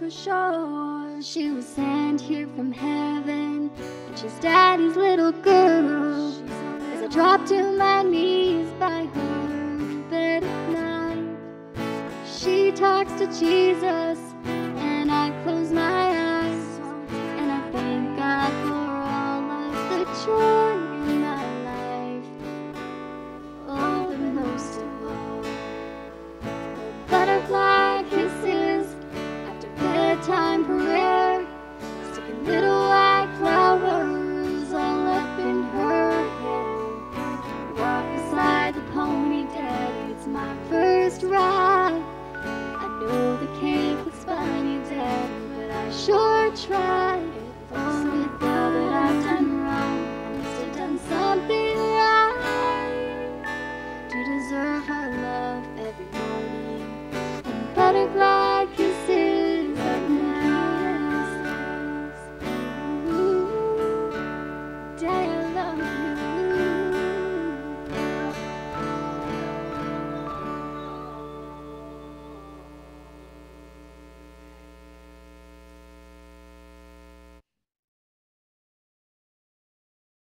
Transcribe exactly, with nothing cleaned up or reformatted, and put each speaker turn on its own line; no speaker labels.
the shore. She was sent here from heaven, and she's daddy's little girl. As I drop to my knees by her bed at night, she talks to Jesus, and I close my eyes, and I thank God for all of the joy in my life. Oh, but most of all, butterfly kisses after bedtime prayer, sticking little white flowers all up in her hair. Walk beside the pony, Daddy, it's my first ride. I know the cake was funny, Daddy, but I sure tried.